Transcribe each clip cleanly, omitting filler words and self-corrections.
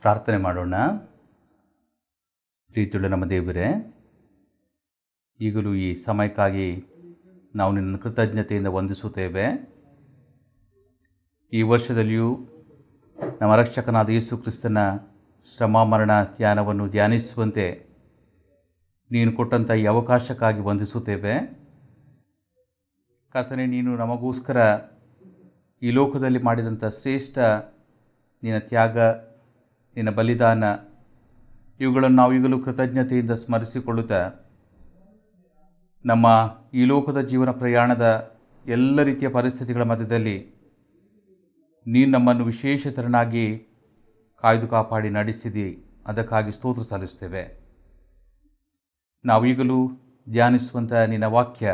ಪ್ರಾರ್ಥನೆ ಮಾಡೋಣ. ಪ್ರೀತಿಯುಳ್ಳ ನಮ್ಮ ದೇವರೇ, ಈಗಲೂ ಈ ಸಮಯಕ್ಕಾಗಿ ನಾವು ನಿನ್ನ ಕೃತಜ್ಞತೆಯಿಂದ ವಂದಿಸುತ್ತೇವೆ. ಈ ವರ್ಷದಲ್ಲಿಯೂ ನಮ್ಮ ರಕ್ಷಕನಾದ ಯೇಸು ಕ್ರಿಸ್ತನ ಶ್ರಮ ಮರಣ ಧ್ಯಾನವನ್ನು ಧ್ಯಾನಿಸುವಂತೆ ನೀನು ಕೊಟ್ಟಂಥ ಈ ಅವಕಾಶಕ್ಕಾಗಿ ವಂದಿಸುತ್ತೇವೆ. ಕರ್ತನೇ, ನೀನು ನಮಗೋಸ್ಕರ ಈ ಲೋಕದಲ್ಲಿ ಮಾಡಿದಂಥ ಶ್ರೇಷ್ಠ ನಿನ್ನ ತ್ಯಾಗ, ನಿನ್ನ ಬಲಿದಾನ, ಇವುಗಳನ್ನು ನಾವು ಈಗಲೂ ಕೃತಜ್ಞತೆಯಿಂದ ಸ್ಮರಿಸಿಕೊಳ್ಳುತ್ತಾ ನಮ್ಮ ಈ ಲೋಕದ ಜೀವನ ಪ್ರಯಾಣದ ಎಲ್ಲ ರೀತಿಯ ಪರಿಸ್ಥಿತಿಗಳ ಮಧ್ಯದಲ್ಲಿ ನೀನು ನಮ್ಮನ್ನು ವಿಶೇಷತರನಾಗಿ ಕಾಯ್ದು ಕಾಪಾಡಿ ನಡೆಸಿದಿ. ಅದಕ್ಕಾಗಿ ಸ್ತೋತ್ರ ಸಲ್ಲಿಸುತ್ತೇವೆ. ನಾವು ಈಗಲೂ ಧ್ಯಾನಿಸುವಂಥ ನಿನ್ನ ವಾಕ್ಯ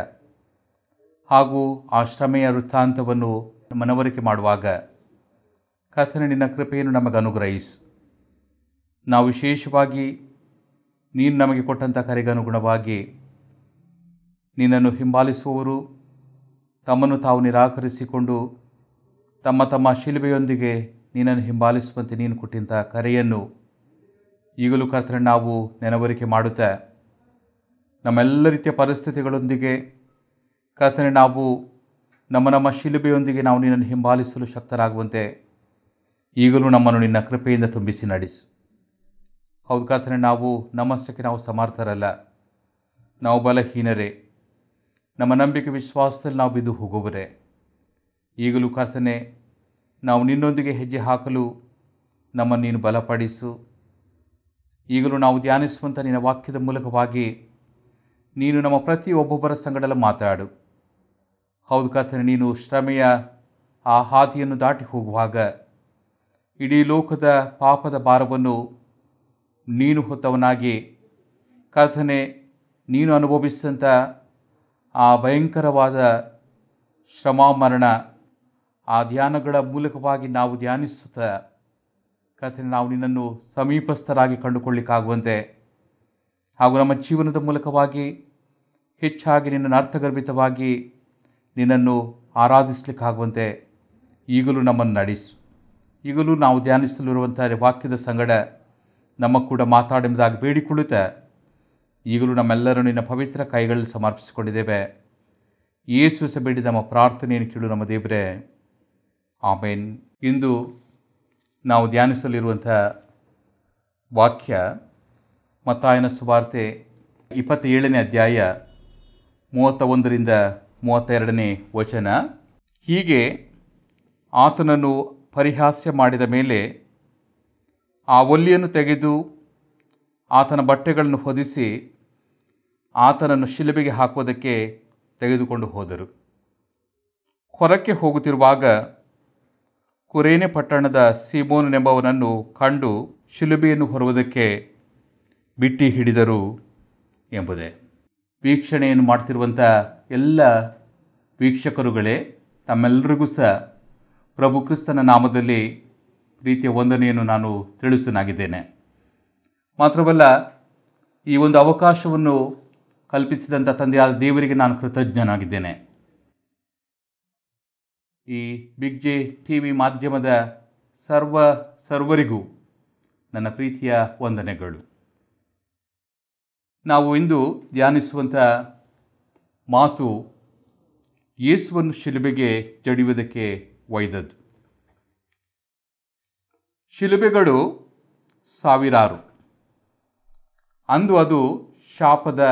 ಹಾಗೂ ಆ ಶ್ರಮೆಯ ವೃತ್ತಾಂತವನ್ನು ಮನವರಿಕೆ ಮಾಡುವಾಗ ಕರ್ತನೇ, ನಿನ್ನ ಕೃಪೆಯನ್ನು ನಮಗೆ ಅನುಗ್ರಹಿಸು. ನಾವು ವಿಶೇಷವಾಗಿ ನೀನು ನಮಗೆ ಕೊಟ್ಟಂಥ ಕರೆಗೆ ಅನುಗುಣವಾಗಿ ನಿನ್ನನ್ನು ಹಿಂಬಾಲಿಸುವವರು ತಮ್ಮನ್ನು ತಾವು ನಿರಾಕರಿಸಿಕೊಂಡು ತಮ್ಮ ತಮ್ಮ ಶಿಲುಬೆಯೊಂದಿಗೆ ನಿನ್ನನ್ನು ಹಿಂಬಾಲಿಸುವಂತೆ ನೀನು ಕೊಟ್ಟಂಥ ಕರೆಯನ್ನು ಈಗಲೂ ಕರ್ತನೇ ನಾವು ನೆನವರಿಕೆ ಮಾಡುತ್ತಾ ನಮ್ಮೆಲ್ಲ ರೀತಿಯ ಪರಿಸ್ಥಿತಿಗಳೊಂದಿಗೆ ಕರ್ತನೇ ನಾವು ನಮ್ಮ ಶಿಲುಬೆಯೊಂದಿಗೆ ನಾವು ನಿನ್ನನ್ನು ಹಿಂಬಾಲಿಸಲು ಶಕ್ತರಾಗುವಂತೆ ಈಗಲೂ ನಮ್ಮನ್ನು ನಿನ್ನ ಕೃಪೆಯಿಂದ ತುಂಬಿಸಿ ನಡೆಸು. ಹೌದು ಕರ್ತನೇ, ನಾವು ನಮ್ಮಷ್ಟಕ್ಕೆ ನಾವು ಸಮರ್ಥರಲ್ಲ, ನಾವು ಬಲಹೀನರೇ, ನಮ್ಮ ನಂಬಿಕೆ ವಿಶ್ವಾಸದಲ್ಲಿ ನಾವು ಬಿದ್ದು ಹೋಗುವರೇ. ಈಗಲೂ ಕರ್ತನೇ, ನಾವು ನಿನ್ನೊಂದಿಗೆ ಹೆಜ್ಜೆ ಹಾಕಲು ನಮ್ಮನ್ನು ನೀನು ಬಲಪಡಿಸು. ಈಗಲೂ ನಾವು ಧ್ಯಾನಿಸುವಂಥ ನಿನ್ನ ವಾಕ್ಯದ ಮೂಲಕವಾಗಿ ನೀನು ನಮ್ಮ ಪ್ರತಿಯೊಬ್ಬೊಬ್ಬರ ಸಂಗಡಲ್ಲ ಮಾತಾಡು. ಹೌದು ಕರ್ತನೇ, ನೀನು ಶ್ರಮೆಯ ಆ ಹಾದಿಯನ್ನು ದಾಟಿ ಹೋಗುವಾಗ ಇಡೀ ಲೋಕದ ಪಾಪದ ಭಾರವನ್ನು ನೀನು ಹೊತ್ತವನಾಗಿ ಕರ್ತನೇ, ನೀನು ಅನುಭವಿಸಿದಂಥ ಆ ಭಯಂಕರವಾದ ಶ್ರಮ ಮರಣ ಆ ಧ್ಯಾನಗಳ ಮೂಲಕವಾಗಿ ನಾವು ಧ್ಯಾನಿಸುತ್ತಾ ಕರ್ತನೇ ನಾವು ನಿನ್ನನ್ನು ಸಮೀಪಸ್ಥರಾಗಿ ಕಂಡುಕೊಳ್ಳಿಕ್ಕಾಗುವಂತೆ ಹಾಗೂ ನಮ್ಮ ಜೀವನದ ಮೂಲಕವಾಗಿ ಹೆಚ್ಚಾಗಿ ನಿನ್ನನ್ನು ಅರ್ಥಗರ್ಭಿತವಾಗಿ ನಿನ್ನನ್ನು ಆರಾಧಿಸಲಿಕ್ಕಾಗುವಂತೆ ಈಗಲೂ ನಮ್ಮನ್ನು ನಡೆಸು. ಈಗಲೂ ನಾವು ಧ್ಯಾನಿಸಲಿರುವಂಥ ವಾಕ್ಯದ ಸಂಗಡ ನಮ್ಮ ಕೂಡ ಮಾತಾಡೆಂಬುದಾಗಿ ಬೇಡಿಕೊಳ್ಳುತ್ತಾ ಈಗಲೂ ನಮ್ಮೆಲ್ಲರೂ ನಿನ್ನ ಪವಿತ್ರ ಕೈಗಳಲ್ಲಿ ಸಮರ್ಪಿಸಿಕೊಂಡಿದ್ದೇವೆ. ಯೇಸು ಬೇಡಿ ನಮ್ಮ ಪ್ರಾರ್ಥನೆಯನ್ನು ಕೇಳು ನಮ್ಮ ದೇವರೇ, ಆಮೇನ್. ಇಂದು ನಾವು ಧ್ಯಾನಿಸಲಿರುವಂಥ ವಾಕ್ಯ ಮತ್ತಾಯನ ಸುವಾರ್ತೆ 27ನೇ ಅಧ್ಯಾಯ 31ರಿಂದ 32ನೇ ವಚನ. ಹೀಗೆ ಆತನನ್ನು ಪರಿಹಾಸ್ಯ ಮಾಡಿದ ಮೇಲೆ ಆ ಒಲ್ಲಿಯನ್ನು ತೆಗೆದು ಆತನ ಬಟ್ಟೆಗಳನ್ನು ಹೊದಿಸಿ ಆತನನ್ನು ಶಿಲುಬೆಗೆ ಹಾಕುವುದಕ್ಕೆ ತೆಗೆದುಕೊಂಡು ಹೋದರು. ಹೊರಕ್ಕೆ ಹೋಗುತ್ತಿರುವಾಗ ಕುರೇನೆ ಪಟ್ಟಣದ ಸೀಮೋನನೆಂಬವನನ್ನು ಕಂಡು ಶಿಲುಬೆಯನ್ನು ಹೊರುವುದಕ್ಕೆ ಬಿಟ್ಟಿ ಹಿಡಿದರು ಎಂಬುದೇ. ವೀಕ್ಷಣೆಯನ್ನು ಮಾಡ್ತಿರುವಂಥ ಎಲ್ಲ ವೀಕ್ಷಕರುಗಳೇ, ತಮ್ಮೆಲ್ಲರಿಗೂ ಸಹ ಪ್ರಭು ಕ್ರಿಸ್ತನ ನಾಮದಲ್ಲಿ ಪ್ರೀತಿಯ ವಂದನೆಯನ್ನು ನಾನು ತಿಳಿಸನಾಗಿದ್ದೇನೆ. ಮಾತ್ರವಲ್ಲ, ಈ ಒಂದು ಅವಕಾಶವನ್ನು ಕಲ್ಪಿಸಿದಂಥ ತಂದೆಯಾದ ದೇವರಿಗೆ ನಾನು ಕೃತಜ್ಞನಾಗಿದ್ದೇನೆ. ಈ BiG TV ಮಾಧ್ಯಮದ ಸರ್ವರಿಗೂ ನನ್ನ ಪ್ರೀತಿಯ ವಂದನೆಗಳು. ನಾವು ಇಂದು ಧ್ಯಾನಿಸುವಂಥ ಮಾತು ಯೇಸುವನ್ನು ಶಿಲುಬೆಗೆ ಜಡಿಯುವುದಕ್ಕೆ ಒಯ್ದದ್ದು. ಶಿಲುಬೆಗಳು ಸಾವಿರಾರು. ಅಂದು ಅದು ಶಾಪದ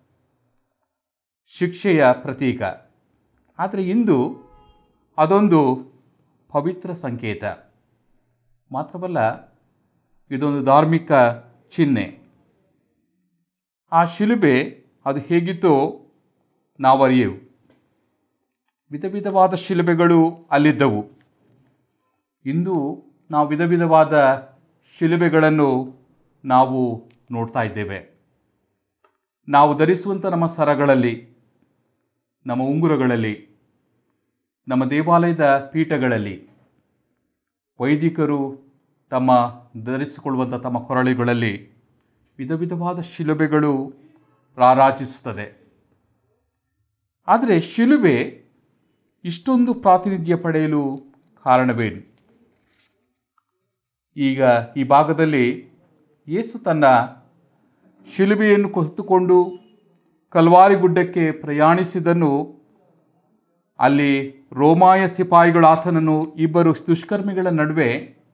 ಶಿಕ್ಷೆಯ ಪ್ರತೀಕ. ಆದರೆ ಇಂದು ಅದೊಂದು ಪವಿತ್ರ ಸಂಕೇತ. ಮಾತ್ರವಲ್ಲ, ಇದೊಂದು ಧಾರ್ಮಿಕ ಚಿಹ್ನೆ. ಆ ಶಿಲುಬೆ ಅದು ಹೇಗಿತ್ತೋ ನಾವು ಅರಿಯೆವು. ವಿಧ ವಿಧವಾದ ಶಿಲುಬೆಗಳು ಅಲ್ಲಿದ್ದವು. ಇಂದು ನಾವು ವಿಧ ವಿಧವಾದ ಶಿಲುಬೆಗಳನ್ನು ನಾವು ನೋಡ್ತಾ ಇದ್ದೇವೆ. ನಾವು ಧರಿಸುವಂಥ ನಮ್ಮ ಸರಗಳಲ್ಲಿ, ನಮ್ಮ ಉಂಗುರಗಳಲ್ಲಿ, ನಮ್ಮ ದೇವಾಲಯದ ಪೀಠಗಳಲ್ಲಿ ವೈದಿಕರು ತಮ್ಮ ಧರಿಸಿಕೊಳ್ಳುವಂಥ ತಮ್ಮ ಕೊರಳುಗಳಲ್ಲಿ ವಿಧ ವಿಧವಾದ ಶಿಲುಬೆಗಳು ರಾರಾಜಿಸುತ್ತದೆ. ಆದರೆ ಶಿಲುಬೆ ಇಷ್ಟೊಂದು ಪ್ರಾತಿನಿಧ್ಯ ಪಡೆಯಲು ಕಾರಣವೇನು? ಈಗ ಈ ಭಾಗದಲ್ಲಿ ಯೇಸು ತನ್ನ ಶಿಲುಬೆಯನ್ನು ಹೊತ್ತುಕೊಂಡು ಕಲ್ವಾರಿ ಗುಡ್ಡಕ್ಕೆ ಪ್ರಯಾಣಿಸಿದನು. ಅಲ್ಲಿ ರೋಮಾಯ ಸಿಪಾಯಿಗಳು ಆತನನ್ನು ಇಬ್ಬರು ದುಷ್ಕರ್ಮಿಗಳ ನಡುವೆ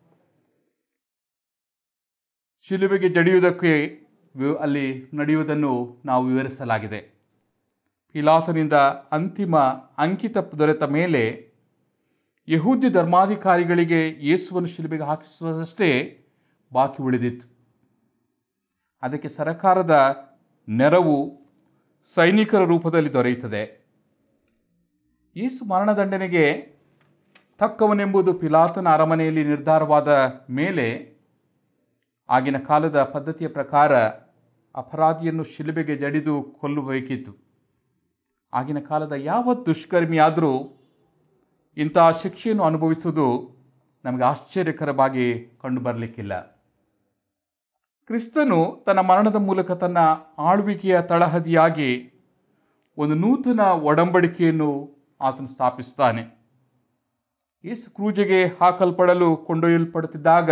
ಶಿಲುಬೆಗೆ ಜಡಿಯುವುದಕ್ಕೆ ಅಲ್ಲಿ ನಡೆಯುವುದನ್ನು ನಾವು ವಿವರಿಸಲಾಗಿದೆ. ಪಿಲಾತನಿಂದ ಅಂತಿಮ ಅಂಕಿತ ದೊರೆತ ಮೇಲೆ ಯಹೂದ್ಯ ಧರ್ಮಾಧಿಕಾರಿಗಳಿಗೆ ಯೇಸುವನ್ನು ಶಿಲುಬೆಗೆ ಹಾಕಿಸುವುದಷ್ಟೇ ಬಾಕಿ ಉಳಿದಿತ್ತು. ಅದಕ್ಕೆ ಸರಕಾರದ ನೆರವು ಸೈನಿಕರ ರೂಪದಲ್ಲಿ ದೊರೆಯುತ್ತದೆ. ಯೇಸು ಮರಣದಂಡನೆಗೆ ತಕ್ಕವನೆಂಬುದು ಪಿಲಾತನ ಅರಮನೆಯಲ್ಲಿ ನಿರ್ಧಾರವಾದ ಮೇಲೆ ಆಗಿನ ಕಾಲದ ಪದ್ಧತಿಯ ಪ್ರಕಾರ ಅಪರಾಧಿಯನ್ನು ಶಿಲುಬೆಗೆ ಜಡಿದು ಕೊಲ್ಲಬೇಕಿತ್ತು. ಆಗಿನ ಕಾಲದ ಯಾವ ದುಷ್ಕರ್ಮಿಯಾದರೂ ಇಂತಹ ಶಿಕ್ಷೆಯನ್ನು ಅನುಭವಿಸುವುದು ನಮಗೆ ಆಶ್ಚರ್ಯಕರವಾಗಿ ಕಂಡುಬರಲಿಕ್ಕಿಲ್ಲ. ಕ್ರಿಸ್ತನು ತನ್ನ ಮರಣದ ಮೂಲಕ ತನ್ನ ಆಳ್ವಿಕೆಯ ತಳಹದಿಯಾಗಿ ಒಂದು ನೂತನ ಒಡಂಬಡಿಕೆಯನ್ನು ಆತನು ಸ್ಥಾಪಿಸುತ್ತಾನೆ. ಯೇಸು ಕ್ರೂಜೆಗೆ ಹಾಕಲ್ಪಡಲು ಕೊಂಡೊಯ್ಯಲ್ಪಡುತ್ತಿದ್ದಾಗ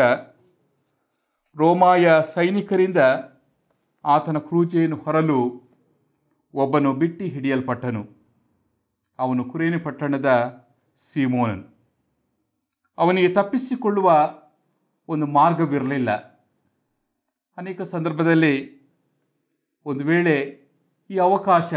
ರೋಮಾಯ ಸೈನಿಕರಿಂದ ಆತನ ಕ್ರೂಜೆಯನ್ನು ಹೊರಲು ಒಬ್ಬನು ಬಿಟ್ಟು ಹಿಡಿಯಲ್ಪಟ್ಟನು. ಅವನು ಕುರೇನಿ ಪಟ್ಟಣದ ಸೀಮೋನನು. ಅವನಿಗೆ ತಪ್ಪಿಸಿಕೊಳ್ಳುವ ಒಂದು ಮಾರ್ಗವಿರಲಿಲ್ಲ. ಅನೇಕ ಸಂದರ್ಭದಲ್ಲಿ ಒಂದು ವೇಳೆ ಈ ಅವಕಾಶ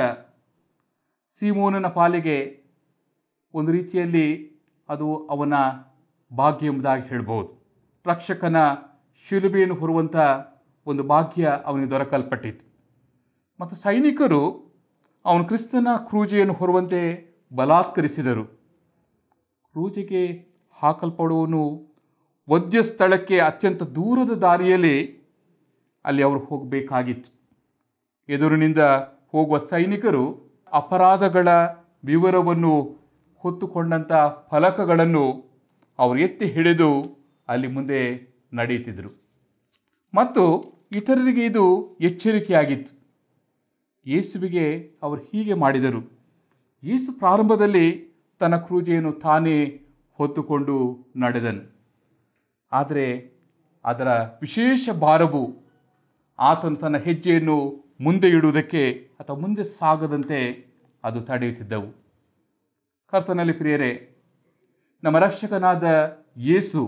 ಸೀಮೋನನ ಪಾಲಿಗೆ ಒಂದು ರೀತಿಯಲ್ಲಿ ಅದು ಅವನ ಭಾಗ್ಯ ಎಂಬುದಾಗಿ ಹೇಳ್ಬೋದು. ರಕ್ಷಕನ ಶಿಲುಬೆಯನ್ನು ಹೊರುವಂಥ ಒಂದು ಭಾಗ್ಯ ಅವನಿಗೆ ದೊರಕಲ್ಪಟ್ಟಿತು. ಮತ್ತು ಸೈನಿಕರು ಅವನು ಕ್ರಿಸ್ತನ ಕ್ರೂಜೆಯನ್ನು ಹೊರುವಂತೆ ಬಲಾತ್ಕರಿಸಿದರು. ಕ್ರೂಜೆಗೆ ಹಾಕಲ್ಪಡುವನು ವಧ್ಯ ಸ್ಥಳಕ್ಕೆ ಅತ್ಯಂತ ದೂರದ ದಾರಿಯಲ್ಲಿ ಅಲ್ಲಿ ಅವರು ಹೋಗಬೇಕಾಗಿತ್ತು. ಎದುರಿನಿಂದ ಹೋಗುವ ಸೈನಿಕರು ಅಪರಾಧಗಳ ವಿವರವನ್ನು ಹೊತ್ತುಕೊಂಡಂಥ ಫಲಕಗಳನ್ನು ಅವರು ಎತ್ತಿ ಹಿಡಿದು ಅಲ್ಲಿ ಮುಂದೆ ನಡೆಯುತ್ತಿದ್ದರು. ಮತ್ತು ಇತರರಿಗೆ ಇದು ಎಚ್ಚರಿಕೆಯಾಗಿತ್ತು. ಯೇಸುವಿಗೆ ಅವರು ಹೀಗೆ ಮಾಡಿದರು. ಯೇಸು ಪ್ರಾರಂಭದಲ್ಲಿ ತನ್ನ ಕ್ರೂಜೆಯನ್ನು ತಾನೇ ಹೊತ್ತುಕೊಂಡು ನಡೆದನು. ಆದರೆ ಅದರ ವಿಶೇಷ ಭಾರವು ಆತನು ತನ್ನ ಹೆಜ್ಜೆಯನ್ನು ಮುಂದೆ ಇಡುವುದಕ್ಕೆ ಅಥವಾ ಮುಂದೆ ಸಾಗದಂತೆ ಅದು ತಡೆಯುತ್ತಿದ್ದವು. ಕರ್ತನಲ್ಲಿ ಪ್ರಿಯರೇ, ನಮ್ಮ ರಕ್ಷಕನಾದ ಯೇಸು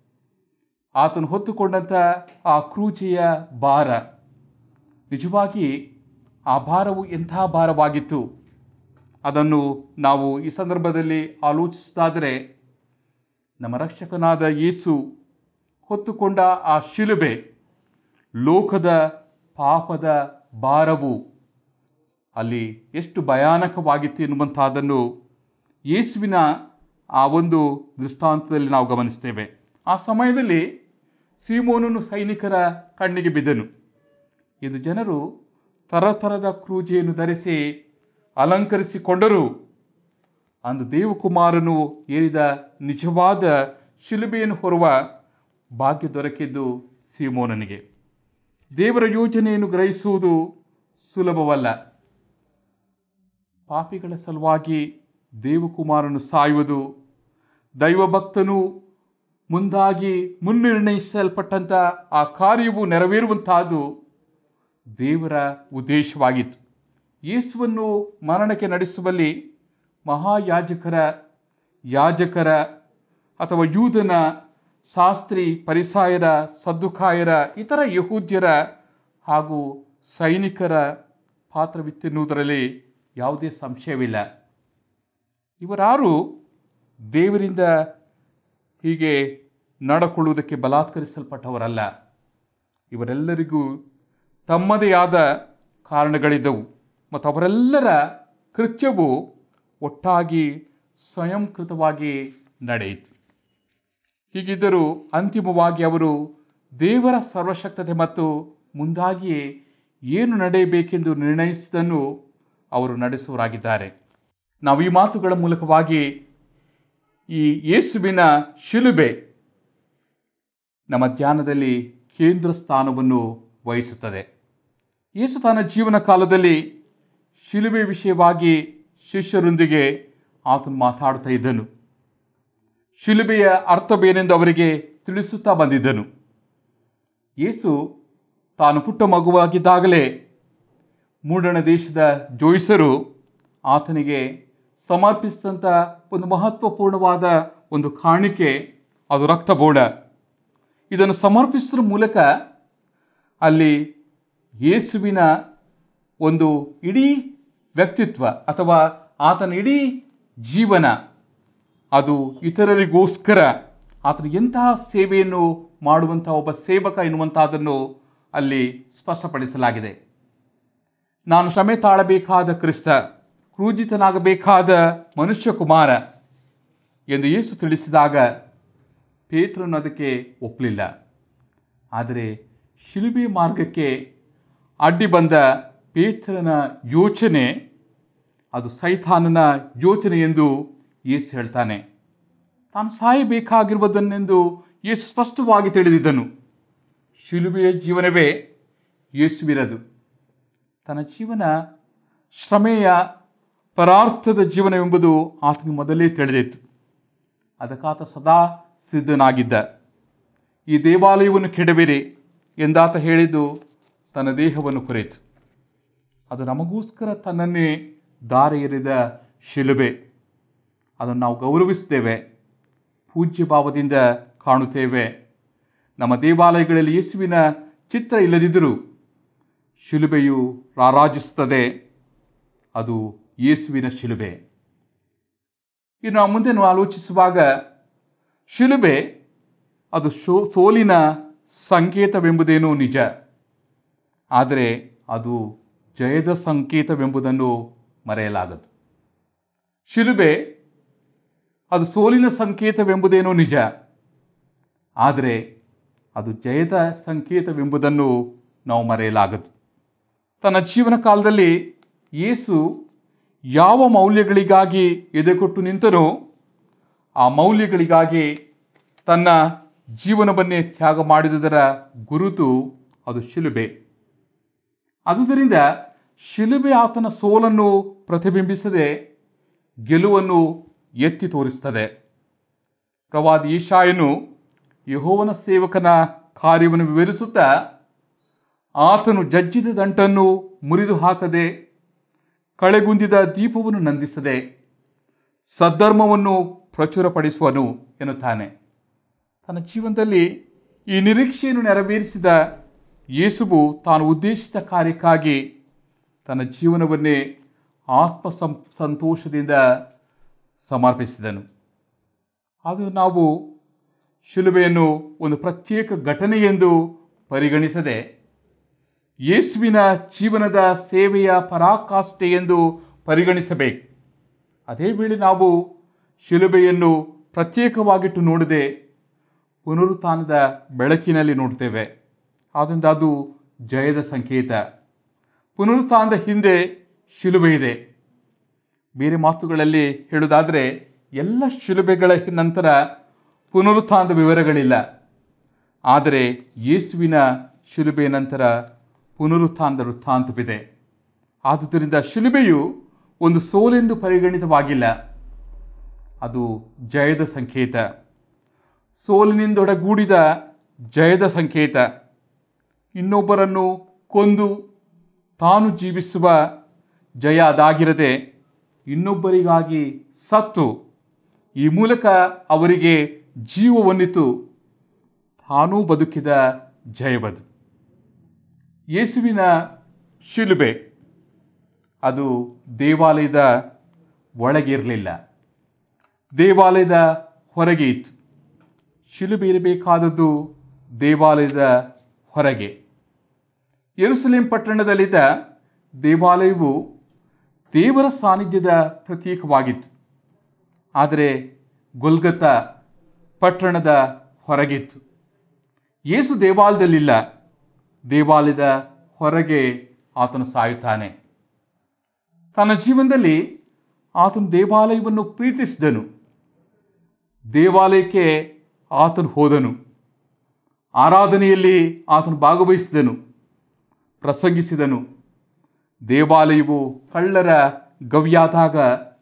ಆತನು ಹೊತ್ತುಕೊಂಡಂಥ ಆ ಕ್ರೂಜೆಯ ಭಾರ, ನಿಜವಾಗಿ ಆ ಭಾರವು ಎಂಥ ಭಾರವಾಗಿತ್ತು ಅದನ್ನು ನಾವು ಈ ಸಂದರ್ಭದಲ್ಲಿ ಆಲೋಚಿಸಿದಾದರೆ, ನಮ್ಮ ರಕ್ಷಕನಾದ ಯೇಸು ಹೊತ್ತುಕೊಂಡ ಆ ಶಿಲುಬೆ, ಲೋಕದ ಪಾಪದ ಭಾರವು ಅಲ್ಲಿ ಎಷ್ಟು ಭಯಾನಕವಾಗಿತ್ತು ಎನ್ನುವಂಥದ್ದನ್ನು ಯೇಸುವಿನ ಆ ಒಂದು ದೃಷ್ಟಾಂತದಲ್ಲಿ ನಾವು ಗಮನಿಸ್ತೇವೆ. ಆ ಸಮಯದಲ್ಲಿ ಸೀಮೋನನು ಸೈನಿಕರ ಕಣ್ಣಿಗೆ ಬಿದ್ದನು. ಇದು ಜನರು ತರತರದ ಕ್ರೂಜೆಯನ್ನು ಧರಿಸಿ ಅಲಂಕರಿಸಿಕೊಂಡರೂ ಅಂದು ದೇವಕುಮಾರನು ಏರಿದ ನಿಜವಾದ ಶಿಲುಬೆಯನ್ನು ಹೊರುವ ಭಾಗ್ಯ ದೊರಕಿದ್ದು ಸೀಮೋನನಿಗೆ. ದೇವರ ಯೋಜನೆಯನ್ನು ಗ್ರಹಿಸುವುದು ಸುಲಭವಲ್ಲ. ಪಾಪಿಗಳ ಸಲುವಾಗಿ ದೇವಕುಮಾರನು ಸಾಯುವುದು, ದೈವಭಕ್ತನು ಮುಂದಾಗಿ ಮುನ್ನಿರ್ಣಯಿಸಲ್ಪಟ್ಟಂಥ ಆ ಕಾರ್ಯವು ನೆರವೇರುವಂತಹದ್ದು ದೇವರ ಉದ್ದೇಶವಾಗಿತ್ತು. ಯೇಸುವನ್ನು ಮರಣಕ್ಕೆ ನಡೆಸುವಲ್ಲಿ ಯಾಜಕರ ಅಥವಾ ಯೂದನ ಶಾಸ್ತ್ರಿ, ಪರಿಸಾಯರ, ಸದ್ದುಕಾಯರ, ಇತರ ಯಹೂದ್ಯರ ಹಾಗೂ ಸೈನಿಕರ ಪಾತ್ರವಿತ್ತೆನ್ನುವುದರಲ್ಲಿ ಯಾವುದೇ ಸಂಶಯವಿಲ್ಲ. ಇವರಾರು ದೇವರಿಂದ ಹೀಗೆ ನಡ್ಕೊಳ್ಳುವುದಕ್ಕೆ ಬಲಾತ್ಕರಿಸಲ್ಪಟ್ಟವರಲ್ಲ. ಇವರೆಲ್ಲರಿಗೂ ತಮ್ಮದೇ ಆದ ಕಾರಣಗಳಿದ್ದವು ಮತ್ತು ಅವರೆಲ್ಲರ ಕೃತ್ಯವು ಒಟ್ಟಾಗಿ ಸ್ವಯಂಕೃತವಾಗಿ ನಡೆಯಿತು. ಹೀಗಿದ್ದರೂ ಅಂತಿಮವಾಗಿ ಅವರು ದೇವರ ಸರ್ವಶಕ್ತತೆ ಮತ್ತು ಮುಂದಾಗಿಯೇ ಏನು ನಡೆಯಬೇಕೆಂದು ನಿರ್ಣಯಿಸಿದನ್ನು ಅವರು ನಡೆಸುವರಾಗಿದ್ದಾರೆ. ನಾವು ಈ ಮಾತುಗಳ ಮೂಲಕವಾಗಿ ಈ ಯೇಸುವಿನ ಶಿಲುಬೆ ನಮ್ಮ ಧ್ಯಾನದಲ್ಲಿ ಕೇಂದ್ರ ಸ್ಥಾನವನ್ನು ವಹಿಸುತ್ತದೆ. ಯೇಸು ತನ್ನ ಜೀವನ ಕಾಲದಲ್ಲಿ ಶಿಲುಬೆ ವಿಷಯವಾಗಿ ಶಿಷ್ಯರೊಂದಿಗೆ ಆತನು ಮಾತಾಡ್ತಾ ಇದ್ದನು. ಶಿಲುಬೆಯ ಅರ್ಥವೇನೆಂದು ಅವರಿಗೆ ತಿಳಿಸುತ್ತಾ ಬಂದಿದ್ದನು. ಯೇಸು ತಾನು ಪುಟ್ಟ ಮಗುವಾಗಿದ್ದಾಗಲೇ ಮೂಡಣ ದೇಶದ ಜೋಯಿಸರು ಆತನಿಗೆ ಸಮರ್ಪಿಸಿದಂಥ ಒಂದು ಮಹತ್ವಪೂರ್ಣವಾದ ಒಂದು ಕಾಣಿಕೆ, ಅದು ರಕ್ತಬೋಡ. ಇದನ್ನು ಸಮರ್ಪಿಸುವ ಮೂಲಕ ಅಲ್ಲಿ ಯೇಸುವಿನ ಒಂದು ಇಡೀ ವ್ಯಕ್ತಿತ್ವ ಅಥವಾ ಆತನ ಇಡೀ ಜೀವನ ಅದು ಇತರರಿಗೋಸ್ಕರ ಆತನು ಎಂತಹ ಸೇವೆಯನ್ನು ಮಾಡುವಂಥ ಒಬ್ಬ ಸೇವಕ ಎನ್ನುವಂಥದ್ದನ್ನು ಅಲ್ಲಿ ಸ್ಪಷ್ಟಪಡಿಸಲಾಗಿದೆ. ನಾನು ಶ್ರಮೆ ತಾಳಬೇಕಾದ ಕ್ರಿಸ್ತ, ಕ್ರೂಜಿತನಾಗಬೇಕಾದ ಮನುಷ್ಯ ಕುಮಾರ ಎಂದು ಯೇಸು ತಿಳಿಸಿದಾಗ ಪೇತ್ರನು ಅದಕ್ಕೆ ಒಪ್ಪಲಿಲ್ಲ. ಆದರೆ ಶಿಲುಬೆ ಮಾರ್ಗಕ್ಕೆ ಅಡ್ಡಿ ಬಂದ ಪೇತ್ರನ ಯೋಚನೆ ಅದು ಸೈತಾನನ ಯೋಚನೆ ಎಂದು ಯೇಸು ಹೇಳ್ತಾನೆ. ತಾನು ಸಾಯಬೇಕಾಗಿರುವುದನ್ನೆಂದು ಯೇಸು ಸ್ಪಷ್ಟವಾಗಿ ತಿಳಿದಿದ್ದನು. ಶಿಲುಬೆಯ ಜೀವನವೇ ಯೇಸುವಿನದು. ತನ್ನ ಜೀವನ ಶ್ರಮೆಯ ಪರಾರ್ಥದ ಜೀವನವೆಂಬುದು ಆತನಿಗೆ ಮೊದಲೇ ತಿಳಿದಿತ್ತು. ಅದಕ್ಕಾತ ಸದಾ ಸಿದ್ಧನಾಗಿದ್ದ. ಈ ದೇವಾಲಯವನ್ನು ಕೆಡವಿರಿ ಎಂದಾತ ಹೇಳಿದ್ದು ತನ್ನ ದೇಹವನ್ನು ಕುರಿತು. ಅದು ನಮಗೋಸ್ಕರ ತನ್ನನ್ನೇ ದಾರಿ ಎರೆದ ಶಿಲುಬೆ. ಅದನ್ನು ನಾವು ಗೌರವಿಸ್ತೇವೆ, ಪೂಜ್ಯ ಭಾವದಿಂದ ಕಾಣುತ್ತೇವೆ. ನಮ್ಮ ದೇವಾಲಯಗಳಲ್ಲಿ ಯೇಸುವಿನ ಚಿತ್ರ ಇಲ್ಲದಿದ್ದರೂ ಶಿಲುಬೆಯು ರಾರಾಜಿಸುತ್ತದೆ. ಅದು ಯೇಸುವಿನ ಶಿಲುಬೆ. ಇನ್ನು ನಾವು ಮುಂದೆ ಆಲೋಚಿಸುವಾಗ ಶಿಲುಬೆ ಅದು ಸೋಲಿನ ಸಂಕೇತವೆಂಬುದೇನೋ ನಿಜ, ಆದರೆ ಅದು ಜಯದ ಸಂಕೇತವೆಂಬುದನ್ನು ಮರೆಯಲಾಗದು. ಶಿಲುಬೆ ಅದು ಸೋಲಿನ ಸಂಕೇತವೆಂಬುದೇನೋ ನಿಜ, ಆದರೆ ಅದು ಜಯದ ಸಂಕೇತವೆಂಬುದನ್ನು ನಾವು ಮರೆಯಲಾಗದು. ತನ್ನ ಜೀವನ ಕಾಲದಲ್ಲಿ ಯೇಸು ಯಾವ ಮೌಲ್ಯಗಳಿಗಾಗಿ ಎದೆಕೊಟ್ಟು ನಿಂತನೋ ಆ ಮೌಲ್ಯಗಳಿಗಾಗಿ ತನ್ನ ಜೀವನವನ್ನೇ ತ್ಯಾಗ ಮಾಡಿದುದರ ಗುರುತು ಅದು ಶಿಲುಬೆ. ಆದುದರಿಂದ ಶಿಲುಬೆ ಆತನ ಸೋಲನ್ನು ಪ್ರತಿಬಿಂಬಿಸದೆ ಗೆಲುವನ್ನು ಎತ್ತಿ ತೋರಿಸುತ್ತದೆ. ಪ್ರವಾದಿ ಯೆಶಾಯನು ಯೆಹೋವನ ಸೇವಕನ ಕಾರ್ಯವನ್ನು ವಿವರಿಸುತ್ತಾ ಆತನು ಜಜ್ಜಿದ ದಂಟನ್ನು ಮುರಿದು ಹಾಕದೆ, ಕಳೆಗುಂದಿದ ದೀಪವನ್ನು ನಂದಿಸದೆ ಸದ್ಧರ್ಮವನ್ನು ಪ್ರಚುರಪಡಿಸುವನು ಎನ್ನುತ್ತಾನೆ. ತನ್ನ ಜೀವನದಲ್ಲಿ ಈ ನಿರೀಕ್ಷೆಯನ್ನು ನೆರವೇರಿಸಿದ ಯೇಸುವು ತಾನು ಉದ್ದೇಶಿಸಿದ ಕಾರ್ಯಕ್ಕಾಗಿ ತನ್ನ ಜೀವನವನ್ನೇ ಸಂತೋಷದಿಂದ ಸಮರ್ಪಿಸಿದನು. ಅದು ನಾವು ಶಿಲುಬೆಯನ್ನು ಒಂದು ಪ್ರತ್ಯೇಕ ಘಟನೆ ಎಂದು ಪರಿಗಣಿಸದೆ ಯೇಸುವಿನ ಜೀವನದ ಸೇವೆಯ ಪರಾಕಾಷ್ಠೆ ಎಂದು ಪರಿಗಣಿಸಬೇಕು. ಅದೇ ವೇಳೆ ನಾವು ಶಿಲುಬೆಯನ್ನು ಪ್ರತ್ಯೇಕವಾಗಿಟ್ಟು ನೋಡದೆ ಪುನರುತ್ಥಾನದ ಬೆಳಕಿನಲ್ಲಿ ನೋಡ್ತೇವೆ. ಆದ್ದರಿಂದ ಅದು ಜಯದ ಸಂಕೇತ. ಪುನರುತ್ಥಾನದ ಹಿಂದೆ ಶಿಲುಬೆ ಇದೆ. ಬೇರೆ ಮಾತುಗಳಲ್ಲಿ ಹೇಳುವುದಾದರೆ ಎಲ್ಲ ಶಿಲುಬೆಗಳ ನಂತರ ಪುನರುತ್ಥಾನದ ವಿವರಗಳಿಲ್ಲ. ಆದರೆ ಯೇಸುವಿನ ಶಿಲುಬೆಯ ನಂತರ ಪುನರುತ್ಥಾನದ ವೃತ್ತಾಂತವಿದೆ. ಆದುದರಿಂದ ಶಿಲುಬೆಯು ಒಂದು ಸೋಲೆಂದು ಪರಿಗಣಿತವಾಗಿಲ್ಲ, ಅದು ಜಯದ ಸಂಕೇತ. ಸೋಲಿನಿಂದೊಡಗೂಡಿದ ಜಯದ ಸಂಕೇತ. ಇನ್ನೊಬ್ಬರನ್ನು ಕೊಂದು ತಾನು ಜೀವಿಸುವ ಜಯ ಅದಾಗಿರದೆ ಇನ್ನೊಬ್ಬರಿಗಾಗಿ ಸತ್ತು ಈ ಮೂಲಕ ಅವರಿಗೆ ಜೀವವನ್ನಿತ್ತು ತಾನೂ ಬದುಕಿದ ಜಯವದು. ಯೇಸುವಿನ ಶಿಲುಬೆ ಅದು ದೇವಾಲಯದ ಒಳಗೆ ಇರಲಿಲ್ಲ, ದೇವಾಲಯದ ಹೊರಗೆ ಇತ್ತು. ಶಿಲುಬೆ ಇರಬೇಕಾದದ್ದು ದೇವಾಲಯದ ಹೊರಗೆ. ಯೆರೂಸಲೇಮ್ ಪಟ್ಟಣದಲ್ಲಿದ್ದ ದೇವಾಲಯವು ದೇವರ ಸಾನ್ನಿಧ್ಯದ ಪ್ರತೀಕವಾಗಿತ್ತು. ಆದರೆ ಗೊಲ್ಗತ ಪಟ್ಟಣದ ಹೊರಗಿತ್ತು. ಯೇಸು ದೇವಾಲಯದಲ್ಲಿಲ್ಲ, ದೇವಾಲಯದ ಹೊರಗೆ ಆತನು ಸಾಯುತ್ತಾನೆ. ತನ್ನ ಜೀವನದಲ್ಲಿ ಆತನು ದೇವಾಲಯವನ್ನು ಪ್ರೀತಿಸಿದನು. ದೇವಾಲಯಕ್ಕೆ ಆತನು ಹೋದನು. ಆರಾಧನೆಯಲ್ಲಿ ಆತನು ಭಾಗವಹಿಸಿದನು, ಪ್ರಸಂಗಿಸಿದನು. ದೇವಾಲಯವು ಕಳ್ಳರ ಗವಿಯಾದಾಗ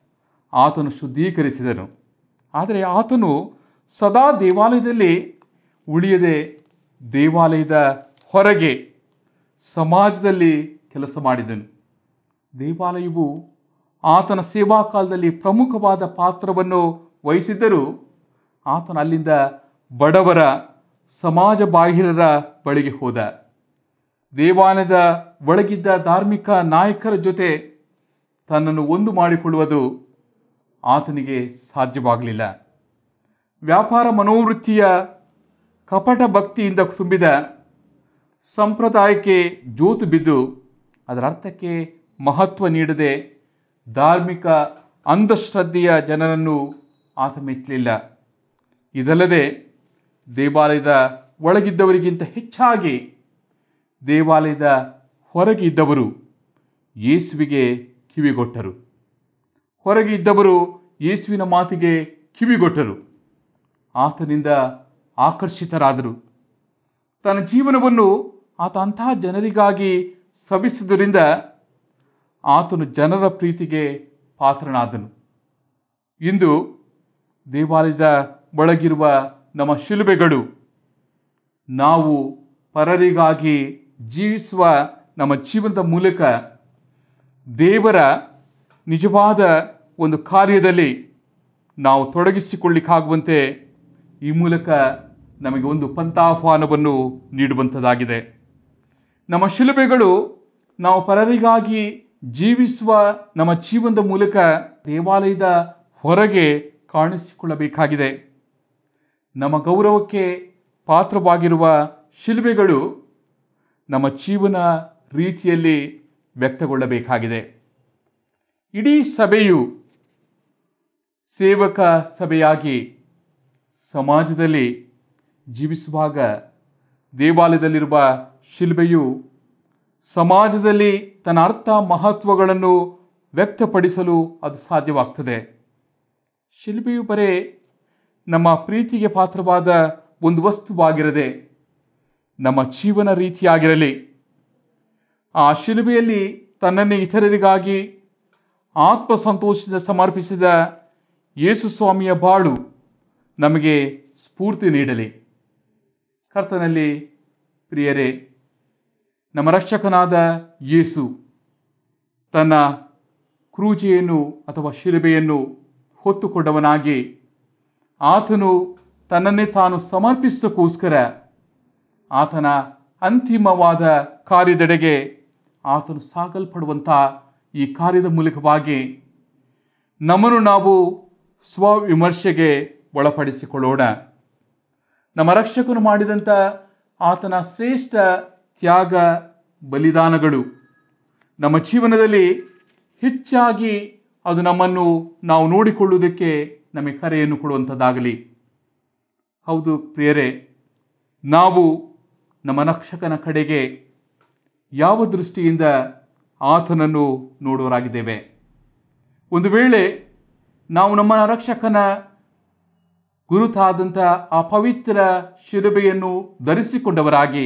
ಆತನು ಶುದ್ಧೀಕರಿಸಿದನು. ಆದರೆ ಆತನು ಸದಾ ದೇವಾಲಯದಲ್ಲಿ ಉಳಿಯದೆ ದೇವಾಲಯದ ಹೊರಗೆ ಸಮಾಜದಲ್ಲಿ ಕೆಲಸ ಮಾಡಿದನು. ದೇವಾಲಯವು ಆತನ ಸೇವಾ ಕಾಲದಲ್ಲಿ ಪ್ರಮುಖವಾದ ಪಾತ್ರವನ್ನು ವಹಿಸಿದ್ದರೂ ಆತನ ಅಲ್ಲಿಂದ ಬಡವರ, ಸಮಾಜ ಬಾಹಿರರ ಬಳಿಗೆ ಹೋದ. ದೇವಾಲಯದ ಒಳಗಿದ್ದ ಧಾರ್ಮಿಕ ನಾಯಕರ ಜೊತೆ ತನ್ನನ್ನು ಒಂದು ಮಾಡಿಕೊಳ್ಳುವುದು ಆತನಿಗೆ ಸಾಧ್ಯವಾಗಲಿಲ್ಲ. ವ್ಯಾಪಾರ ಮನೋವೃತ್ತಿಯ ಕಪಟ ಭಕ್ತಿಯಿಂದ ತುಂಬಿದ ಸಂಪ್ರದಾಯಕ್ಕೆ ಜೋತು ಬಿದ್ದು ಅದರ ಅರ್ಥಕ್ಕೆ ಮಹತ್ವ ನೀಡದೆ ಧಾರ್ಮಿಕ ಅಂಧಶ್ರದ್ಧೆಯ ಜನರನ್ನು ಆತ ಮೆಚ್ಚಲಿಲ್ಲ. ಇದಲ್ಲದೆ ದೇವಾಲಯದ ಒಳಗಿದ್ದವರಿಗಿಂತ ಹೆಚ್ಚಾಗಿ ದೇವಾಲಯದ ಹೊರಗೆ ಇದ್ದವರು ಯೇಸುವಿಗೆ ಕಿವಿಗೊಟ್ಟರು. ಹೊರಗೆ ಇದ್ದವರು ಯೇಸುವಿನ ಮಾತಿಗೆ ಕಿವಿಗೊಟ್ಟರು. ಆತನಿಂದ ಆಕರ್ಷಿತರಾದರು. ತನ್ನ ಜೀವನವನ್ನು ಆತ ಅಂತಹ ಜನರಿಗಾಗಿ ಸವಿಸುವುದರಿಂದ ಆತನು ಜನರ ಪ್ರೀತಿಗೆ ಪಾತ್ರನಾದನು. ಇಂದು ದೇವಾಲಯದ ಒಳಗಿರುವ ನಮ್ಮ ಶಿಲುಬೆಗಳು ನಾವು ಪರರಿಗಾಗಿ ಜೀವಿಸುವ ನಮ್ಮ ಜೀವನದ ಮೂಲಕ ದೇವರ ನಿಜವಾದ ಒಂದು ಕಾರ್ಯದಲ್ಲಿ ನಾವು ತೊಡಗಿಸಿಕೊಳ್ಳಿಕ್ಕಾಗುವಂತೆ ಈ ಮೂಲಕ ನಮಗೆ ಒಂದು ಪಂಥಾಹ್ವಾನವನ್ನು ನೀಡುವಂಥದ್ದಾಗಿದೆ. ನಮ್ಮ ಶಿಲುಬೆಗಳು ನಾವು ಪರರಿಗಾಗಿ ಜೀವಿಸುವ ನಮ್ಮ ಜೀವನದ ಮೂಲಕ ದೇವಾಲಯದ ಹೊರಗೆ ಕಾಣಿಸಿಕೊಳ್ಳಬೇಕಾಗಿದೆ. ನಮ್ಮ ಗೌರವಕ್ಕೆ ಪಾತ್ರವಾಗಿರುವ ಶಿಲುಬೆಗಳು ನಮ್ಮ ಜೀವನ ರೀತಿಯಲ್ಲಿ ವ್ಯಕ್ತಗೊಳ್ಳಬೇಕಾಗಿದೆ. ಇಡೀ ಸಭೆಯು ಸೇವಕ ಸಭೆಯಾಗಿ ಸಮಾಜದಲ್ಲಿ ಜೀವಿಸುವಾಗ ದೇವಾಲಯದಲ್ಲಿರುವ ಶಿಲುಬೆಯು ಸಮಾಜದಲ್ಲಿ ತನ್ನ ಅರ್ಥ ಮಹತ್ವಗಳನ್ನು ವ್ಯಕ್ತಪಡಿಸಲು ಅದು ಸಾಧ್ಯವಾಗ್ತದೆ. ಶಿಲುಬೆಯು ಬರೇ ನಮ್ಮ ಪ್ರೀತಿಗೆ ಪಾತ್ರವಾದ ಒಂದು ವಸ್ತುವಾಗಿರದೆ ನಮ್ಮ ಜೀವನ ರೀತಿಯಾಗಿರಲಿ. ಆ ಶಿಲುಬೆಯಲ್ಲಿ ತನ್ನನ್ನೇ ಇತರರಿಗಾಗಿ ಆತ್ಮ ಸಂತೋಷದಿಂದ ಸಮರ್ಪಿಸಿದ ಯೇಸು ಸ್ವಾಮಿಯ ಬಾಳು ನಮಗೆ ಸ್ಫೂರ್ತಿ ನೀಡಲಿ. ಕರ್ತನಲ್ಲಿ ಪ್ರಿಯರೇ, ನಮ್ಮ ರಕ್ಷಕನಾದ ಯೇಸು ತನ್ನ ಕ್ರೂಜೆಯನ್ನು ಅಥವಾ ಶಿಲುಬೆಯನ್ನು ಹೊತ್ತುಕೊಂಡವನಾಗಿ ಆತನು ತನ್ನನ್ನೇ ತಾನು ಸಮರ್ಪಿಸೋಕ್ಕೋಸ್ಕರ ಆತನ ಅಂತಿಮವಾದ ಕಾರ್ಯದೆಡೆಗೆ ಆತನು ಸಾಗಲ್ಪಡುವಂಥ ಈ ಕಾರ್ಯದ ಮೂಲಕವಾಗಿ ನಮ್ಮನ್ನು ನಾವು ಸ್ವವಿಮರ್ಶೆಗೆ ಒಳಪಡಿಸಿಕೊಳ್ಳೋಣ. ನಮ್ಮ ರಕ್ಷಕನು ಮಾಡಿದಂಥ ಆತನ ಶ್ರೇಷ್ಠ ತ್ಯಾಗ ಬಲಿದಾನಗಳು ನಮ್ಮ ಜೀವನದಲ್ಲಿ ಹೆಚ್ಚಾಗಿ ಅದು ನಮ್ಮನ್ನು ನಾವು ನೋಡಿಕೊಳ್ಳುವುದಕ್ಕೆ ನಮಗೆ ಕರೆಯನ್ನು ಕೊಡುವಂಥದ್ದಾಗಲಿ. ಹೌದು ಪ್ರಿಯರೇ, ನಾವು ನಮ್ಮ ರಕ್ಷಕನ ಕಡೆಗೆ ಯಾವ ದೃಷ್ಟಿಯಿಂದ ಆತನನ್ನು ನೋಡುವರಾಗಿದ್ದೇವೆ? ಒಂದು ವೇಳೆ ನಾವು ನಮ್ಮ ರಕ್ಷಕನ ಗುರುತಾದಂಥ ಆ ಪವಿತ್ರ ಶಿಲುಬೆಯನ್ನು ಧರಿಸಿಕೊಂಡವರಾಗಿ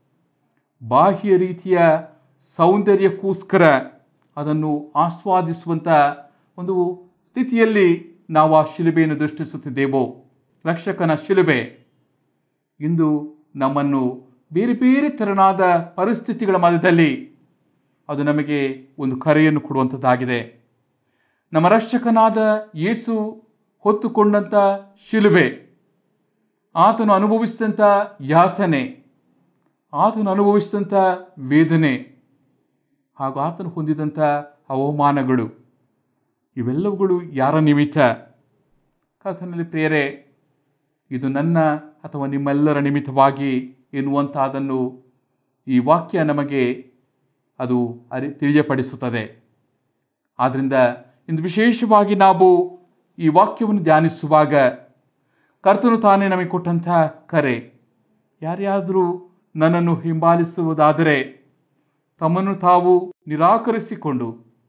ಬಾಹ್ಯ ರೀತಿಯ ಸೌಂದರ್ಯಕ್ಕೋಸ್ಕರ ಅದನ್ನು ಆಸ್ವಾದಿಸುವಂಥ ಒಂದು ಸ್ಥಿತಿಯಲ್ಲಿ ನಾವು ಆ ಶಿಲುಬೆಯನ್ನು ದೃಷ್ಟಿಸುತ್ತಿದ್ದೇವೋ? ರಕ್ಷಕನ ಶಿಲುಬೆ ಇಂದು ನಮ್ಮನ್ನು ಬೇರೆ ಬೇರೆ ತೆರನಾದ ಪರಿಸ್ಥಿತಿಗಳ ಮಧ್ಯದಲ್ಲಿ ಅದು ನಮಗೆ ಒಂದು ಕರೆಯನ್ನು ಕೊಡುವಂಥದ್ದಾಗಿದೆ. ನಮ್ಮ ರಕ್ಷಕನಾದ ಯೇಸು ಹೊತ್ತುಕೊಂಡಂಥ ಶಿಲುಬೆ, ಆತನು ಅನುಭವಿಸಿದಂಥ ಯಾತನೆ, ಆತನು ಅನುಭವಿಸಿದಂಥ ವೇದನೆ ಹಾಗೂ ಆತನು ಹೊಂದಿದಂಥ ಅವಮಾನಗಳು, ಇವೆಲ್ಲವುಗಳು ಯಾರ ನಿಮಿತ್ತ? ಕರ್ತನಲ್ಲಿ ಪ್ರಿಯರೇ, ಇದು ನನ್ನ ಅಥವಾ ನಿಮ್ಮೆಲ್ಲರ ನಿಮಿತ್ತವಾಗಿ ಎನ್ನುವಂಥದ್ದನ್ನು ಈ ವಾಕ್ಯ ನಮಗೆ ಅದು ತಿಳಿಯಪಡಿಸುತ್ತದೆ. ಆದ್ದರಿಂದ ಇಂದು ವಿಶೇಷವಾಗಿ ನಾವು ಈ ವಾಕ್ಯವನ್ನು ಧ್ಯಾನಿಸುವಾಗ ಕರ್ತನು ತಾನೇ ನಮಗೆ ಕೊಟ್ಟಂಥ ಕರೆ, ಯಾರ್ಯಾದರೂ ನನ್ನನ್ನು ಹಿಂಬಾಲಿಸುವುದಾದರೆ ತಮ್ಮನ್ನು ತಾವು ನಿರಾಕರಿಸಿಕೊಂಡು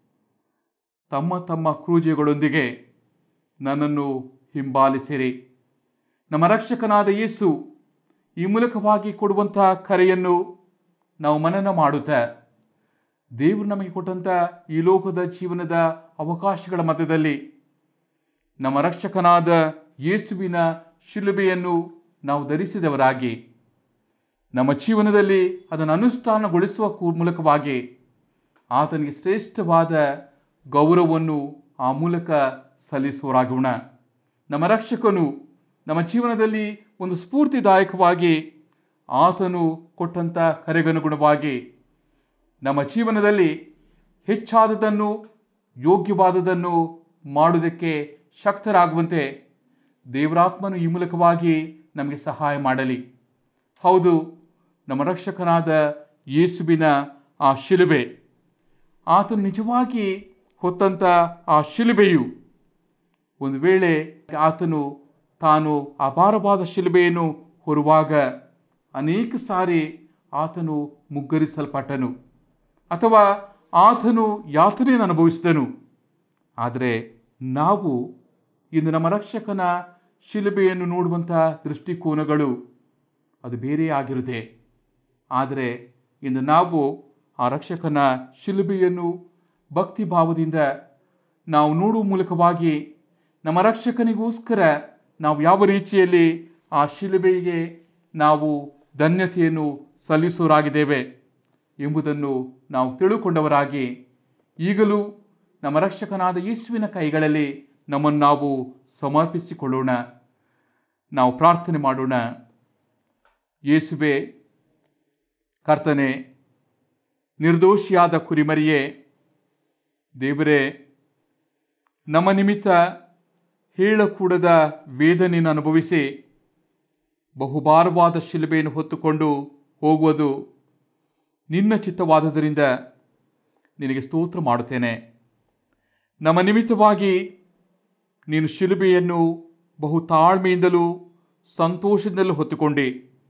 ತಮ್ಮ ತಮ್ಮ ಕ್ರೂಜೆಗಳೊಂದಿಗೆ ನನ್ನನ್ನು ಹಿಂಬಾಲಿಸಿರಿ. ನಮ್ಮ ರಕ್ಷಕನಾದ ಯೇಸು ಈ ಮೂಲಕವಾಗಿ ಕೊಡುವಂಥ ಕರೆಯನ್ನು ನಾವು ಮನನ ಮಾಡುತ್ತಾ ದೇವರು ನಮಗೆ ಕೊಟ್ಟಂಥ ಈ ಲೋಕದ ಜೀವನದ ಅವಕಾಶಗಳ ಮಧ್ಯದಲ್ಲಿ ನಮ್ಮ ರಕ್ಷಕನಾದ ಯೇಸುವಿನ ಶಿಲುಬೆಯನ್ನು ನಾವು ಧರಿಸಿದವರಾಗಿ ನಮ್ಮ ಜೀವನದಲ್ಲಿ ಅದನ್ನು ಅನುಷ್ಠಾನಗೊಳಿಸುವ ಮೂಲಕವಾಗಿ ಆತನಿಗೆ ಶ್ರೇಷ್ಠವಾದ ಗೌರವವನ್ನು ಆ ಮೂಲಕ ಸಲ್ಲಿಸುವರಾಗೋಣ. ನಮ್ಮ ರಕ್ಷಕನು ನಮ್ಮ ಜೀವನದಲ್ಲಿ ಒಂದು ಸ್ಫೂರ್ತಿದಾಯಕವಾಗಿ ಆತನು ಕೊಟ್ಟಂಥ ಕರೆಗನುಗುಣವಾಗಿ ನಮ್ಮ ಜೀವನದಲ್ಲಿ ಹೆಚ್ಚಾದದನ್ನು ಯೋಗ್ಯವಾದದನ್ನು ಮಾಡುವುದಕ್ಕೆ ಶಕ್ತರಾಗುವಂತೆ ದೇವರಾತ್ಮನು ಈ ಮೂಲಕವಾಗಿ ನಮಗೆ ಸಹಾಯ ಮಾಡಲಿ. ಹೌದು, ನಮ್ಮ ರಕ್ಷಕನಾದ ಯೇಸುವಿನ ಆ ಶಿಲುಬೆ, ಆತನು ನಿಜವಾಗಿ ಹೊತ್ತಂಥ ಆ ಶಿಲುಬೆಯು ಒಂದು ವೇಳೆ ಆತನು ತಾನು ಅಪಾರವಾದ ಶಿಲುಬೆಯನ್ನು ಹೊರುವಾಗ ಅನೇಕ ಸಾರಿ ಆತನು ಮುಗ್ಗರಿಸಲ್ಪಟ್ಟನು ಅಥವಾ ಆತನು ಯಾತನೆಯನ್ನು ಅನುಭವಿಸಿದನು. ಆದರೆ ನಾವು ಇಂದು ನಮ್ಮ ರಕ್ಷಕನ ಶಿಲುಬೆಯನ್ನು ನೋಡುವಂಥ ದೃಷ್ಟಿಕೋನಗಳು ಅದು ಬೇರೆ ಆಗಿರುತ್ತೆ. ಆದರೆ ಇಂದು ನಾವು ಆ ರಕ್ಷಕನ ಶಿಲುಬೆಯನ್ನು ಭಕ್ತಿ ಭಾವದಿಂದ ನಾವು ನೋಡುವ ಮೂಲಕವಾಗಿ ನಮ್ಮ ರಕ್ಷಕನಿಗೋಸ್ಕರ ನಾವು ಯಾವ ರೀತಿಯಲ್ಲಿ ಆ ಶಿಲುಬೆಗೆ ನಾವು ಧನ್ಯತೆಯನ್ನು ಸಲ್ಲಿಸುವರಾಗಿದ್ದೇವೆ ಎಂಬುದನ್ನು ನಾವು ತಿಳುಕೊಂಡವರಾಗಿ ಈಗಲೂ ನಮ್ಮ ರಕ್ಷಕನಾದ ಯೇಸುವಿನ ಕೈಗಳಲ್ಲಿ ನಮ್ಮನ್ನು ನಾವು ಸಮರ್ಪಿಸಿಕೊಳ್ಳೋಣ. ನಾವು ಪ್ರಾರ್ಥನೆ ಮಾಡೋಣ. ಯೇಸುವೆ, ಕರ್ತನೆ, ನಿರ್ದೋಷಿಯಾದ ಕುರಿಮರಿಯೇ, ದೇವರೇ, ನಮ್ಮ ನಿಮಿತ್ತ ಹೇಳಕೂಡದ ವೇದನೆಯನ್ನು ಅನುಭವಿಸಿ ಬಹುಭಾರವಾದ ಶಿಲುಬೆಯನ್ನು ಹೊತ್ತುಕೊಂಡು ಹೋಗುವುದು ನಿನ್ನ ಚಿತ್ತವಾದದರಿಂದ ನಿನಗೆ ಸ್ತೋತ್ರ ಮಾಡುತ್ತೇನೆ. ನಮ್ಮ ನಿಮಿತ್ತವಾಗಿ ನೀನು ಶಿಲುಬೆಯನ್ನು ಬಹು ತಾಳ್ಮೆಯಿಂದಲೂ ಸಂತೋಷದಿಂದಲೂ ಹೊತ್ತುಕೊಂಡು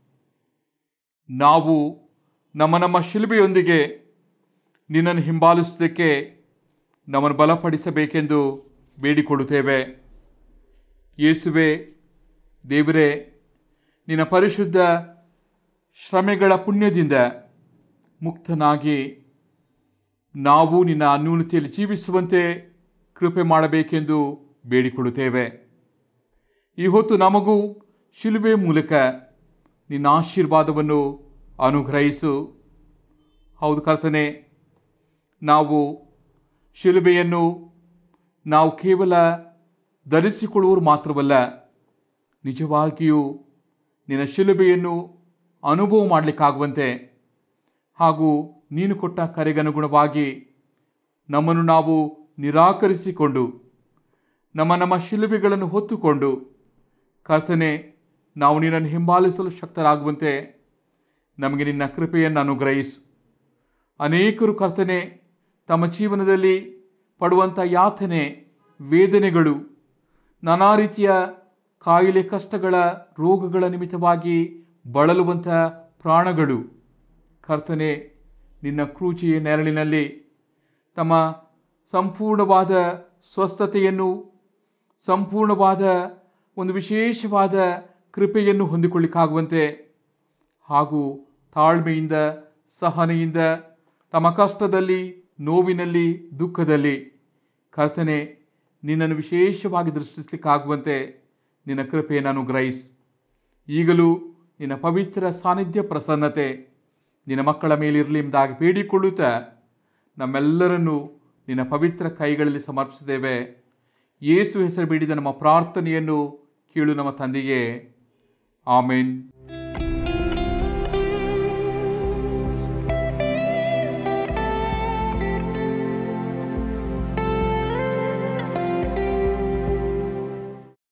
ನಾವು ನಮ್ಮ ಶಿಲುಬೆಯೊಂದಿಗೆ ನಿನ್ನನ್ನು ಹಿಂಬಾಲಿಸುವುದಕ್ಕೆ ನಮ್ಮನ್ನು ಬಲಪಡಿಸಬೇಕೆಂದು ಬೇಡಿಕೊಳ್ಳುತ್ತೇವೆ. ಯೇಸುವೆ, ದೇವರೇ, ನಿನ್ನ ಪರಿಶುದ್ಧ ಶ್ರಮೆಗಳ ಪುಣ್ಯದಿಂದ ಮುಕ್ತನಾಗಿ ನಾವು ನಿನ್ನ ಅನ್ಯೂನತೆಯಲ್ಲಿ ಜೀವಿಸುವಂತೆ ಕೃಪೆ ಮಾಡಬೇಕೆಂದು ಬೇಡಿಕೊಳ್ಳುತ್ತೇವೆ. ಈ ಹೊತ್ತು ನಮಗೂ ಶಿಲುಬೆ ಮೂಲಕ ನಿನ್ನ ಆಶೀರ್ವಾದವನ್ನು ಅನುಗ್ರಹಿಸು. ಹೌದು ಕರ್ತನೆ, ನಾವು ಶಿಲುಬೆಯನ್ನು ನಾವು ಕೇವಲ ಧರಿಸಿಕೊಳ್ಳುವರು ಮಾತ್ರವಲ್ಲ, ನಿಜವಾಗಿಯೂ ನಿನ್ನ ಶಿಲುಬೆಯನ್ನು ಅನುಭವ ಮಾಡಲಿಕ್ಕಾಗುವಂತೆ ಹಾಗೂ ನೀನು ಕೊಟ್ಟ ಕರೆಗನುಗುಣವಾಗಿ ನಮ್ಮನ್ನು ನಾವು ನಿರಾಕರಿಸಿಕೊಂಡು ನಮ್ಮ ಶಿಲುಬೆಗಳನ್ನು ಹೊತ್ತುಕೊಂಡು ಕರ್ತನೆ, ನಾವು ನಿನ್ನನ್ನು ಹಿಂಬಾಲಿಸಲು ಶಕ್ತರಾಗುವಂತೆ ನಮಗೆ ನಿನ್ನ ಕೃಪೆಯನ್ನು ಅನುಗ್ರಹಿಸು. ಅನೇಕರು ಕರ್ತನೆ ತಮ್ಮ ಜೀವನದಲ್ಲಿ ಪಡುವಂಥ ಯಾತನೆ, ವೇದನೆಗಳು, ನಾನಾ ರೀತಿಯ ಕಾಯಿಲೆ, ಕಷ್ಟಗಳ, ರೋಗಗಳ ನಿಮಿತ್ತವಾಗಿ ಬಳಲುವಂಥ ಪ್ರಾಣಗಳು ಕರ್ತನೆ ನಿನ್ನ ಕ್ರೂಚಿಯ ನೆರಳಿನಲ್ಲಿ ತಮ್ಮ ಸಂಪೂರ್ಣವಾದ ಸ್ವಸ್ಥತೆಯನ್ನು, ಸಂಪೂರ್ಣವಾದ ಒಂದು ವಿಶೇಷವಾದ ಕೃಪೆಯನ್ನು ಹೊಂದಿಕೊಳ್ಳಿಕ್ಕಾಗುವಂತೆ ಹಾಗೂ ತಾಳ್ಮೆಯಿಂದ, ಸಹನೆಯಿಂದ ತಮ್ಮ ಕಷ್ಟದಲ್ಲಿ, ನೋವಿನಲ್ಲಿ, ದುಃಖದಲ್ಲಿ ಕರ್ತನೆ ನಿನ್ನನ್ನು ವಿಶೇಷವಾಗಿ ದೃಷ್ಟಿಸಲಿಕ್ಕಾಗುವಂತೆ ನಿನ್ನ ಕೃಪೆಯನ್ನು ಅನುಗ್ರಹಿಸು. ಈಗಲೂ ನಿನ್ನ ಪವಿತ್ರ ಸಾನ್ನಿಧ್ಯ, ಪ್ರಸನ್ನತೆ ನಿನ್ನ ಮಕ್ಕಳ ಮೇಲಿರಲಿ ಎಂಬುದಾಗಿ ಬೇಡಿಕೊಳ್ಳುತ್ತಾ ನಮ್ಮೆಲ್ಲರನ್ನೂ ನಿನ್ನ ಪವಿತ್ರ ಕೈಗಳಲ್ಲಿ ಸಮರ್ಪಿಸಿದ್ದೇವೆ. ಯೇಸು ಹೆಸರು ಬಿಡಿದ ನಮ್ಮ ಪ್ರಾರ್ಥನೆಯನ್ನು ಕೇಳು ನಮ್ಮ ತಂದೆಯೇ. ಆಮೇನ್.